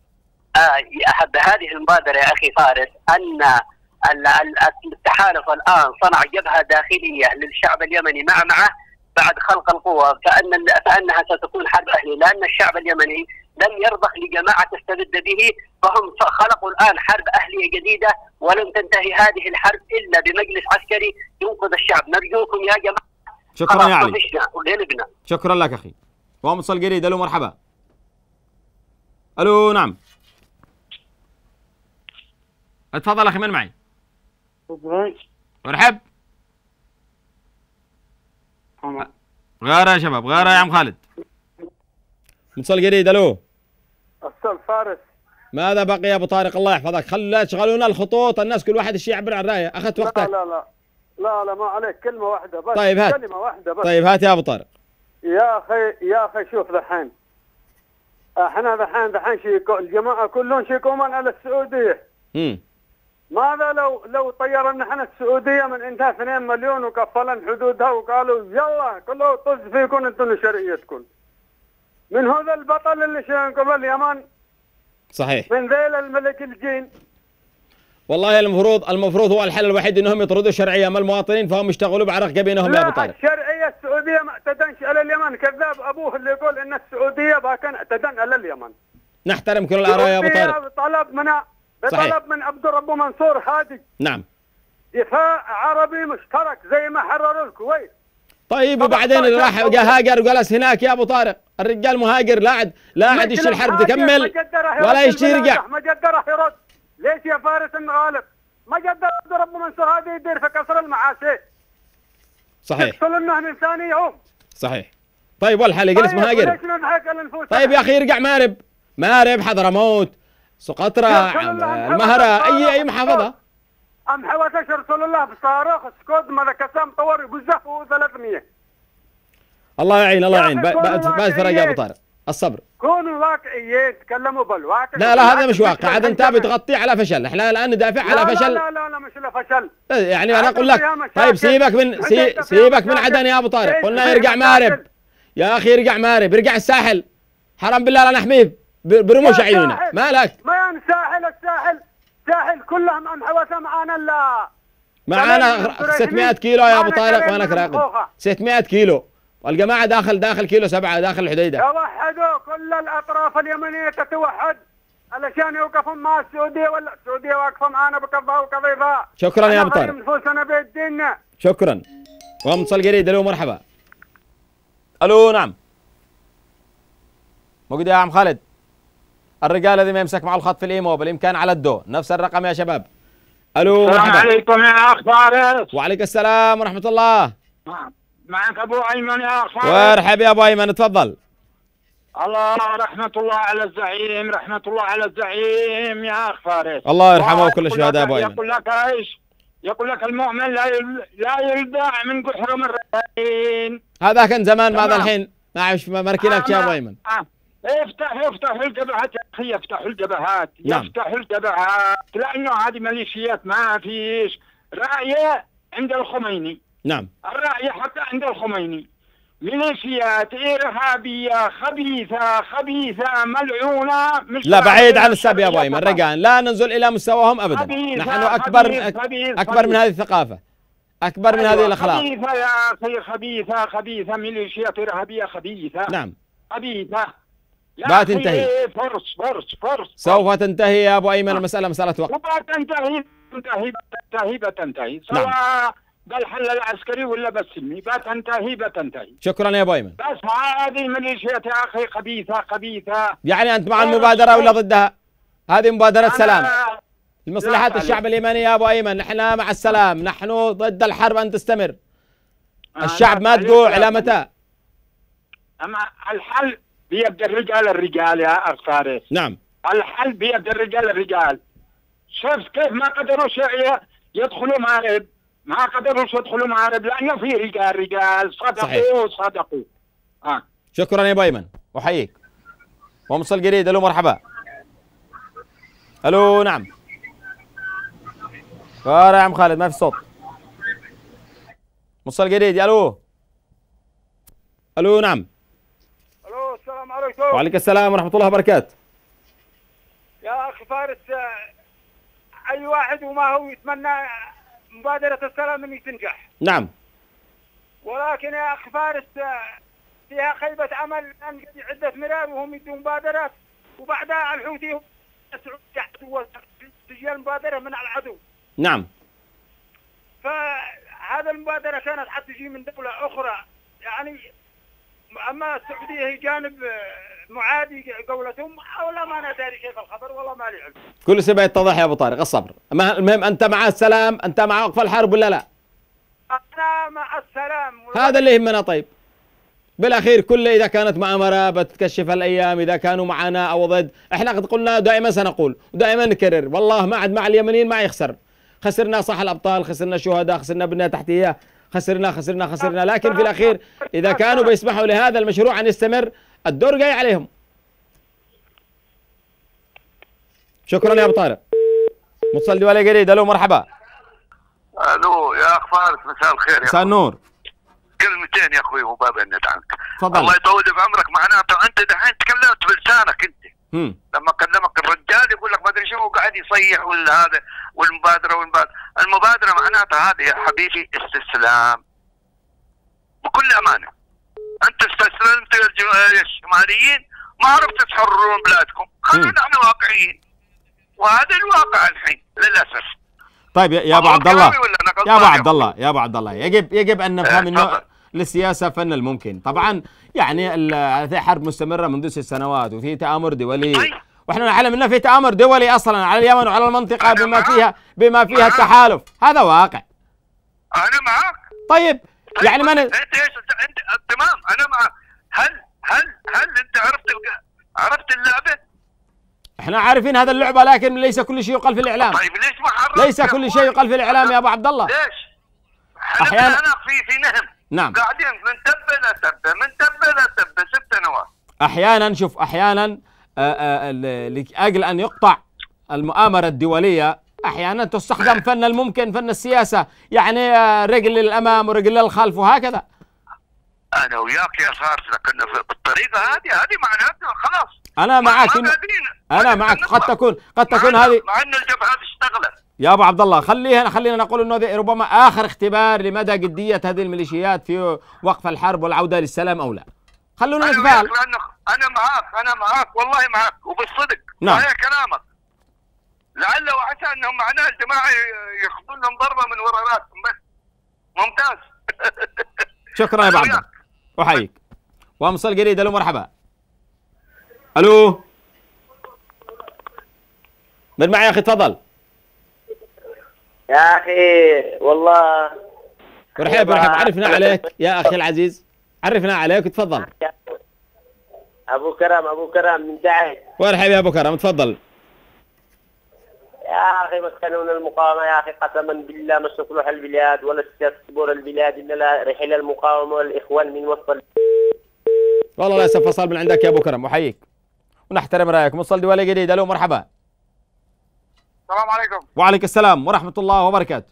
بهذه المبادرة يا أخي فارس أن التحالف الآن صنع جبهة داخلية للشعب اليمني معه بعد خلق القوى، فأنها ستكون حرب أهلي، لأن الشعب اليمني لم يرضخ لجماعة تستبد به، فهم خلقوا الآن حرب أهلية جديدة، ولن تنتهي هذه الحرب إلا بمجلس عسكري ينقذ الشعب. نرجوكم يا جماعة. شكرا يا علي. وغلبنا. شكرا لك أخي. ومصل قريد. ألو مرحبا. ألو نعم. اتفضل أخي، من معي؟ مرحب. غارة يا شباب، غارة يا عم خالد. متصل قريد. ألو. أستاذ فارس، ماذا بقي يا أبو طارق؟ الله يحفظك. خلوا تشغلونا الخطوط، الناس كل واحد الشيء يعبر عن رأيه. أخذت وقتك. لا ما عليك، كلمة واحدة بس. طيب هات. كلمة واحدة بس. طيب هات يا أبو طارق. يا أخي شوف دحين، احنا دحين الجماعة كلهم شيكومان على السعودية. ماذا لو طيرنا احنا السعودية من عندها 2 مليون وكفلن حدودها وقالوا يلا كله طز فيكم انتم شرعيتكم. من هذا البطل اللي شينكم اليمن. صحيح. من ذيل الملك الجين. والله المفروض هو الحل الوحيد انهم يطردوا الشرعيه من المواطنين، فهم يشتغلوا بعرق جبينهم يا ابو طارق. الشرعيه السعوديه ما اعتدنش على اليمن، كذاب ابوه اللي يقول ان السعوديه كان اعتدن على اليمن. نحترم كل الاراء يا ابو طارق. بطلب من عبد الرب منصور هادي. نعم. دفاع عربي مشترك زي ما حرروا الكويت. طيب وبعدين اللي راح هاجر وجلس هناك يا ابو طارق، الرجال مهاجر لا عاد يشتي الحرب تكمل ولا يشتي يرجع. ما قدره يرد. ليش يا فارس الغالب؟ ما قدر عبد الرب منصور هادي يدير في قصر المعاشي. صحيح. يقتلوا لنا انسان يوم. صحيح. طيب والحل يجلس مهاجر. طيب يا اخي يرجع مارب حضرموت سقطرى المهرة اي محافظة. ام حوتش رسول الله بصاروخ سكود ماذا كسام طور بزه 300. الله يعين بعد فرق يا ابو طارق، الصبر. كونوا واقعيين، تكلموا بالواقع. لا هذا مش واقع، عاد انت بتغطي على فشل، احنا الان ندافع على فشل. لا مش له فشل. يعني انا اقول لك طيب سيبك من عدن يا ابو طارق، قلنا يرجع مارب. يا اخي يرجع مارب، يرجع الساحل. حرام بالله لا نحميه برموش عيوننا، مالك؟ ما يعني الساحل كلهم ام حوسه معانا 600 كيلو يا ابو طارق وانا راقد 600 كيلو، والجماعه داخل كيلو 7 داخل الحديده. توحدوا كل الاطراف اليمنيه تتوحد علشان يوقفوا مع السعوديه، ولا السعوديه واقفه معانا بكفها وكضيفها. شكرا يا ابو طارق. نفوسنا بيدينا. شكرا. ومتصل قريد. الو مرحبا. الو نعم. موجود يا عم خالد. الرجال الذي ما يمسك معه الخط في الايمو بالامكان على الدو، نفس الرقم يا شباب. الو مرحبا. السلام عليكم يا اخ فارس. وعليك السلام ورحمه الله. معك ابو ايمن يا اخ فارس. وارحب يا ابو ايمن، تفضل. الله رحمة الله على الزعيم، رحمة الله على الزعيم يا اخ فارس. الله يرحمه وكل الشهداء ابو ايمن. يقول لك ايش؟ يقول لك المؤمن لا يلدع من جحر مرتين. هذا كان زمان، ماذا الحين؟ ما اعرفش مركنك يا ابو ايمن. افتحوا الجبهات يا اخي، يفتحوا الجبهات. نعم. يفتحوا الجبهات، لانه هذه ميليشيات ما فيش راية عند الخميني. نعم. الرأي حتى عند الخميني. ميليشيات إرهابية خبيثة ملعونة. لا بعيد عن السب يا ابو ايمن، رجاء لا ننزل الى مستواهم ابدا. نحن اكبر من هذه الثقافة، اكبر من هذه الاخلاق. خبيثة يا اخي، خبيثة ميليشيات إرهابية خبيثة. نعم. خبيثة. لا تنتهي. فرص سوف تنتهي يا ابو ايمن، المسألة مسألة وقت. بتنتهي سواء بالحل العسكري ولا بالسلمي، بتنتهي. شكرا يا ابو ايمن. بس هذه ميليشيات يا اخي خبيثة. يعني انت مع المبادرة ولا ضدها؟ هذه مبادرة سلام لمصلحة الشعب اليمني يا ابو ايمن. نحن مع السلام، نحن ضد الحرب ان تستمر. الشعب ما تقول الى متى؟ اما الحل بيد الرجال يا اخ فارس. نعم. الحل بيد الرجال. شفت كيف ما قدروا يدخلوا مارب، ما قدروش يدخلوا مارب لانه في رجال صدقوا. شكرا يا ابو ايمن، احييك. ومصل قريد. الو مرحبا. الو نعم. يا عم خالد ما في صوت. مصل قريد. الو نعم. الو عليكم. وعليكم السلام ورحمة الله وبركاته. يا أخي فارس، أي واحد وما هو يتمنى مبادرة السلام أن تنجح. نعم. ولكن يا أخي فارس فيها خيبة أمل، لأن عدة مرار وهم يدوا مبادرات وبعدها الحوثي تجي المبادرة من العدو. نعم. فهذا المبادرة كانت حتجي من دولة أخرى يعني، أما السعودية هي جانب معادي قولتهم، أو لا ما أنا داري كيف الخبر والله ما لي علم. كل شيء بيتضح يا أبو طارق، الصبر. المهم أنت مع السلام، أنت مع وقف الحرب ولا لا؟ أنا مع السلام. هذا اللي يهمنا. طيب بالأخير كل إذا كانت مؤامرة بتكشف الأيام، إذا كانوا معنا أو ضد، إحنا قد قلنا دائما سنقول ودائما نكرر، والله ما عاد مع اليمنيين ما يخسر. خسرنا صح الأبطال، خسرنا شهداء، خسرنا بنية تحتية، خسرنا، لكن في الأخير إذا كانوا بيسمحوا لهذا المشروع أن يستمر الدور جاي عليهم. شكرا يا أبو طارق. متصل دولي قريد. ألو مرحبا. الو يا اخ فارس، مساء الخير. مساء النور. كلمتين يا اخوي وباب النت عنك. تفضل. الله يطول بعمرك. معناته انت دحين تكلمت بلسانك انت. لما كلمك الرجال يقول لك ما ادري شو قاعد يصيح ولا هذا والمبادره المبادره معناتها هذه يا حبيبي استسلام. بكل امانه انت استسلمت الشماليين، ما عرفتوا تحررون بلادكم. خلونا احنا واقعيين، وهذا الواقع الحين للاسف. طيب يا ابو عبد الله، يا ابو عبد الله يجب ان نفهم انه للسياسه فن الممكن. طبعا يعني في حرب مستمره منذ 6 سنوات وفي تآمر دولي، واحنا نعلم انه في تآمر دولي اصلا على اليمن وعلى المنطقه بما فيها التحالف. هذا واقع. انا معك. طيب يعني ما انت ايش انت تمام، انا معك. هل انت عرفت اللعبه؟ احنا عارفين هذا اللعبه، لكن ليس كل شيء يقال في الاعلام. طيب ليش ما حررت؟ ليس كل شيء يقال في الاعلام يا ابو عبد الله. ليش؟ احيانا في نهم. نعم. قاعدين من تبه لتبه 6 سنوات. احيانا شوف، احيانا لاجل ان يقطع المؤامره الدوليه احيانا تستخدم فن الممكن، فن السياسه، يعني رجل للامام ورجل للخلف وهكذا. انا وياك يا فارس، لكن بالطريقه هذه معناتها خلاص. انا معك، انا معك. قد تكون هذه مع ان الجبهات اشتغلت. يا ابو عبد الله خلينا نقول انه ربما اخر اختبار لمدى جديه هذه الميليشيات في وقف الحرب والعوده للسلام او لا. خلونا نتفائل. انا معك والله معك وبالصدق. نعم. صحيح كلامك. لعل وعسى انهم معناه الجماعه ياخذون لهم ضربه من ورا راسهم بس. ممتاز. شكرا يا ابو عبد الله، احييك. ومصل قريد. الو مرحبا. الو من معي يا اخي؟ تفضل يا اخي. والله رحب عرفنا عليك يا اخي العزيز، عرفنا عليك وتفضل. ابو كرم من داعش. وارحب يا ابو كرم، تفضل. يا اخي مسكنون المقاومه يا اخي، قسما بالله ما تصلح البلاد ولا تستكبر البلاد الا رحل المقاومه والاخوان من وسط. والله للاسف فصل من عندك يا ابو كرم، احييك ونحترم رايك. مصل دولي جديد. الو مرحبا. السلام عليكم. وعليكم السلام ورحمه الله وبركاته.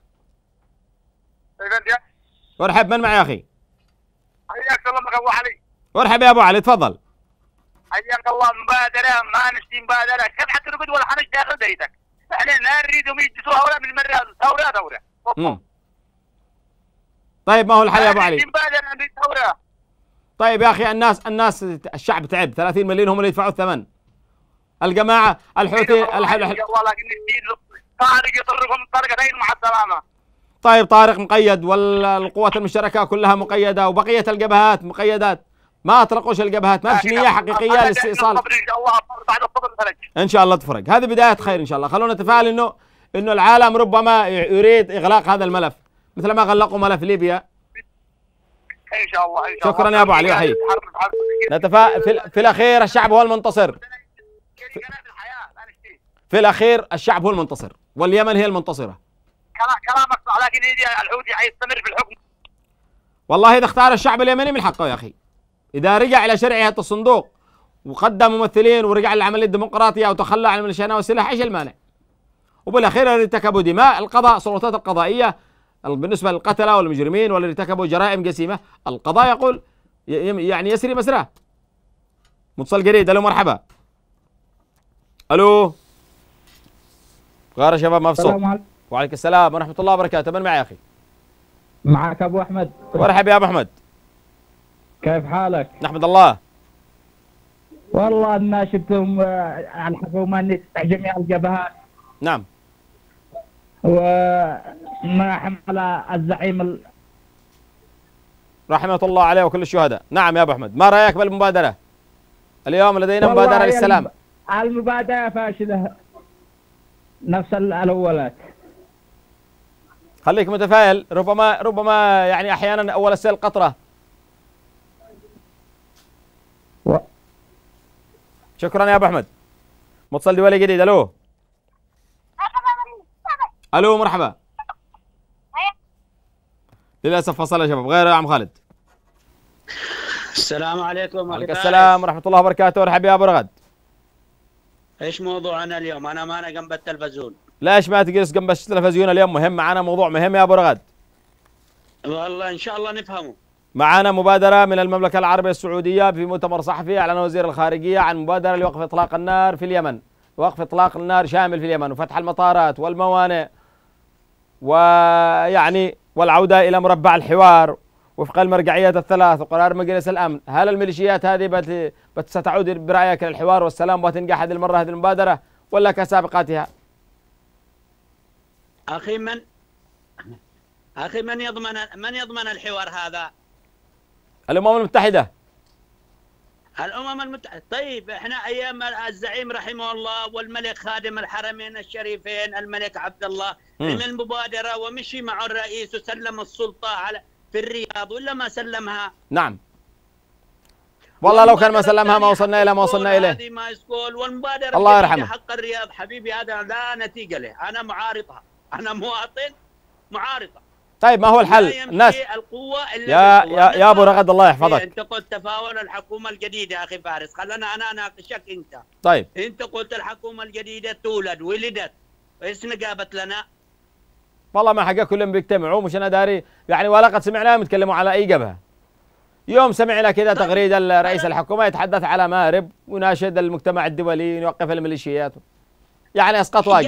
وارحب. من معي يا اخي؟ حياك الله ابو علي. وارحب يا ابو علي، تفضل. حياك الله. مبادره ما نشتي مبادره، كم حتى نقد ولا حنش داخل بيتك. احنا لا نريدهم يجلسوا هؤلاء من المرات ثوره. طيب ما هو الحل يا ابو علي؟ مبادره نريد ثوره. طيب يا اخي الناس الشعب تعب، 30 مليون هم اللي يدفعوا الثمن. الجماعه الحوثي والله لكن الدين طارق يطرقهم طرقتين مع السلامه. طيب طارق مقيد والقوات المشتركه كلها مقيده وبقيه الجبهات مقيدات، ما اطلقوش الجبهات، ما فيش نيه حقيقيه للاستئصال. ان شاء الله بعد الصبر فرج. ان شاء الله تفرج، هذه بدايه خير ان شاء الله. خلونا نتفائل انه العالم ربما يريد اغلاق هذا الملف مثل ما غلقوا ملف ليبيا. ان شاء الله. شكرا يا ابو علي، احييك. نتفائل في الاخير الشعب هو المنتصر. في الاخير الشعب هو المنتصر واليمن هي المنتصره. كلامك صح، لكن الحوثي حيستمر في الحكم. والله اذا اختار الشعب اليمني من حقه يا اخي، اذا رجع الى شرعيه الصندوق وقدم ممثلين ورجع للعمليه الديمقراطيه وتخلى عن الميليشيات والسلاح، ايش المانع؟ وبالاخير اللي ارتكبوا دماء القضاء، السلطات القضائيه بالنسبه للقتله والمجرمين واللي ارتكبوا جرائم جسيمه، القضاء يقول يعني يسري مسراه. متصل جديد. الو مرحبا. الو غار يا شباب ما في صوت. وعليكم السلام ورحمة الله وبركاته. من معي يا أخي؟ معك أبو أحمد. مرحبا يا أبو أحمد. كيف حالك؟ نحمد الله. والله ناشدتهم على الحكومة أن تفتح جميع الجبهات. نعم. ونرحم على الزعيم رحمة الله عليه وكل الشهداء. نعم يا أبو أحمد، ما رأيك بالمبادرة؟ اليوم لدينا مبادرة للسلام. المبادرة فاشلة نفس الأولات. خليك متفائل، ربما يعني أحيانا أول السيل قطرة. شكرا يا أبو أحمد. متصل دولي جديد. ألو ألو مرحبا. للأسف فصل يا شباب. غير يا عم خالد. السلام عليكم. وعليكم السلام ورحمة الله وبركاته. مرحبا يا أبو رغد. ايش موضوعنا اليوم؟ أنا ما جنب التلفزيون. ليش ما تجلس جنب التلفزيون اليوم؟ مهم، معنا موضوع مهم يا أبو رغد. والله إن شاء الله نفهمه. معنا مبادرة من المملكة العربية السعودية في مؤتمر صحفي أعلن وزير الخارجية عن مبادرة لوقف إطلاق النار في اليمن، وقف إطلاق النار شامل في اليمن وفتح المطارات والموانئ ويعني والعودة إلى مربع الحوار وفق المرجعيات الثلاث وقرار مجلس الأمن. هل الميليشيات هذه ستعود برأيك للحوار والسلام وتنجح هذه المرة هذه المبادرة ولا كسابقاتها؟ أخي من يضمن الحوار هذا؟ الأمم المتحدة. الأمم المتحدة. طيب احنا أيام الزعيم رحمه الله والملك خادم الحرمين الشريفين الملك عبد الله من المبادرة ومشي مع الرئيس وسلم السلطة في الرياض ولا ما سلمها؟ نعم. والله لو كان ما سلمها ما وصلنا إلى ما وصلنا إليه. هذه ما يسكول والمبادرة الله يرحمه. حق الرياض حبيبي هذا لا نتيجة له. أنا معارضها. أنا مواطن معارضة. طيب ما هو الحل؟ الناس يا ابو رغد الله يحفظك. انت قلت تفاول الحكومه الجديده اخي فارس، خلنا انا اناقشك انت. طيب انت قلت الحكومه الجديده تولد ولدت، ايش نقابت لنا؟ والله ما حقا كلهم بيجتمعوا، مش انا داري يعني، ولا قد سمعناهم يتكلموا على اي جبهه. يوم سمعنا كذا تغريده رئيس الحكومه يتحدث على مارب ويناشد المجتمع الدولي يوقف الميليشيات، يعني اسقط واجب.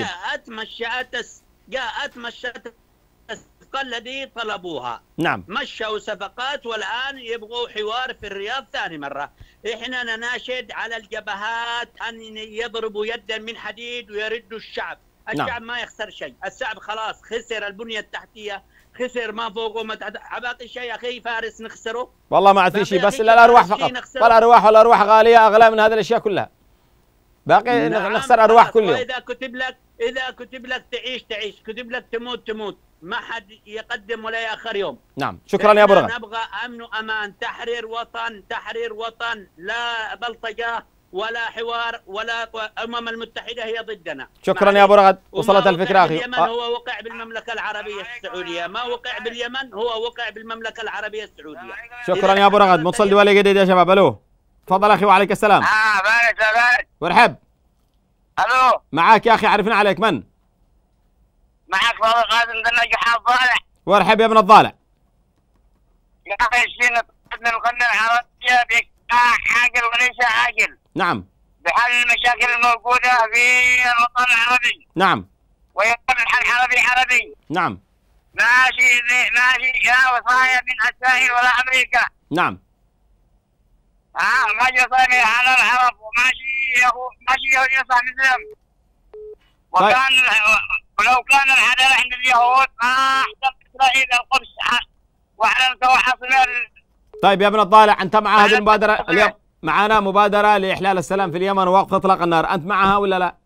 جاءت مشات الذي طلبوها. نعم. مشوا صفقات والآن يبغوا حوار في الرياض ثاني مرة. إحنا نناشد على الجبهات أن يضربوا يدا من حديد ويردوا الشعب. الشعب نعم. ما يخسر شيء. الشعب خلاص خسر البنية التحتية، خسر ما فوقه ما تحت. باقي شيء أخي فارس نخسره؟ والله ما عاد في شيء، بس الأرواح فقط. والأرواح غالية أغلى من هذه الأشياء كلها. باقي نعم. نخسر أرواح كل يوم. إذا كتب لك تعيش، كتب لك تموت، ما حد يقدم ولا يأخر يوم. نعم. شكرا يا أبو رغد. نبغى أمن وأمان، تحرير وطن، لا بلطجة ولا حوار ولا الأمم المتحدة هي ضدنا. شكرا يا أبو رغد، وصلت الفكرة أخي. اليمن هو وقع بالمملكة العربية السعودية، ما وقع باليمن هو وقع بالمملكة العربية السعودية. شكرا يا أبو رغد. متصل دولي جديد يا شباب. ألو تفضل أخي. وعليك السلام. بارك مرحب. الو معاك يا اخي، عرفنا عليك. من معك؟ فاضل قادم دنجح الضالع. وارحب يا ابن الضالع. يا اخي الشيء من القرن العربيه عاقل وليس عاقل. نعم. بحل المشاكل الموجوده في الوطن العربي. نعم. ويكون الحل عربي. نعم. ماشي يا وصايا من اسرائيل ولا امريكا. نعم. ماشي وصايا على العرب وماشي ماشي يصح مثلهم. وكان ولو كان العداله عند اليهود ما احتل اسرائيل القدس واعلنت وحصل. طيب يا ابن الضالع، انت مع هذه المبادره؟ اليوم معنا مبادره لاحلال السلام في اليمن ووقف اطلاق النار، انت معها ولا لا؟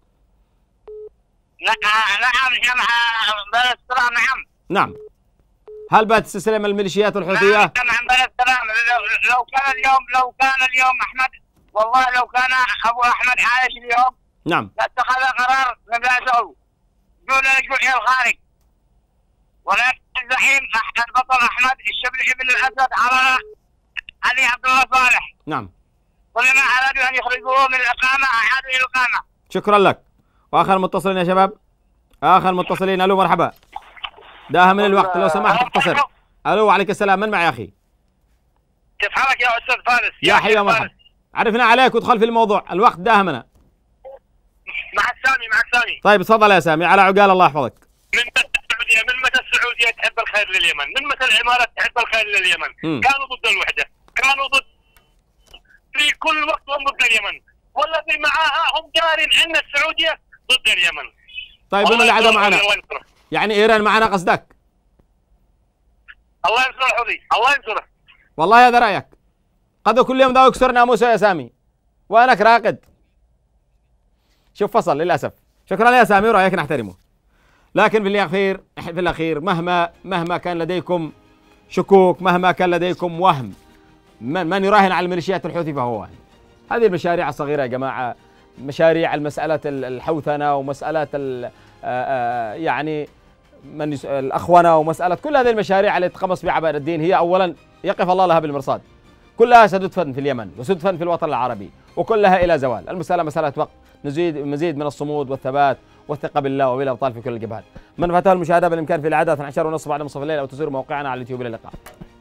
نعم مع بلد السلام. نعم. هل بتستسلم الميليشيات الحوثيه؟ نعم بلد السلام. لو كان اليوم احمد، والله لو كان ابو احمد عايش اليوم نعم لاتخذ قرار مبادئه دون لجوء الى الخارج، ولكن الزعيم البطل احمد الشبل ابن الاسد على علي عبد الله صالح. نعم. كلما ارادوا ان يخرجوه من الاقامه اعادوا الى الاقامه. شكرا لك. واخر متصلين يا شباب، اخر متصلين. الو مرحبا. داها من الوقت لو سمحت اختصر. الو وعليك السلام. من معي يا اخي؟ كيف حالك يا استاذ فارس؟ يا حي ومرحبا. عرفنا عليك وادخل في الموضوع، الوقت داهمنا. معك سامي. طيب تفضل يا سامي على عقال، الله يحفظك. من متى السعوديه تحب الخير لليمن؟ من متى الامارات تحب الخير لليمن؟ كانوا ضد الوحده، كانوا ضد في كل وقت هم ضد اليمن، والذي معاها هم دارين ان السعوديه ضد اليمن. طيب من اللي عدا معنا؟ يعني ايران معنا قصدك؟ الله ينصر الحوثي، الله ينصره. والله هذا رايك. قد كل يوم ذا يكسر ناموسه يا سامي، وانك راقد. شوف فصل للاسف. شكرا يا سامي ورايك نحترمه. لكن في الاخير مهما كان لديكم شكوك، مهما كان لديكم وهم، من يراهن على الميليشيات الحوثي فهو واهم. هذه المشاريع الصغيره يا جماعه، مشاريع المساله الحوثنه ومساله يعني الاخونه ومساله كل هذه المشاريع التي تقمص بها عباء الدين، هي اولا يقف الله لها بالمرصاد. كلها ستدفن في اليمن وستدفن في الوطن العربي، وكلها الى زوال. المساله مساله وقت. مزيد من الصمود والثبات والثقه بالله وبالابطال في كل الجبهات. من فاته المشاهده بالامكان في العاده 12:30 بعد منتصف الليل، او تزوروا موقعنا على اليوتيوب. الى اللقاء.